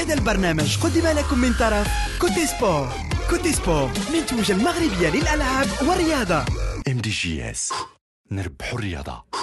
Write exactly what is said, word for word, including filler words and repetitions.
هذا البرنامج قدم لكم من طرف كوتي سبور. كوتي سبور منتوجة المغربية للألعاب والرياضة. ام دي جي اس، نربحوا الرياضة.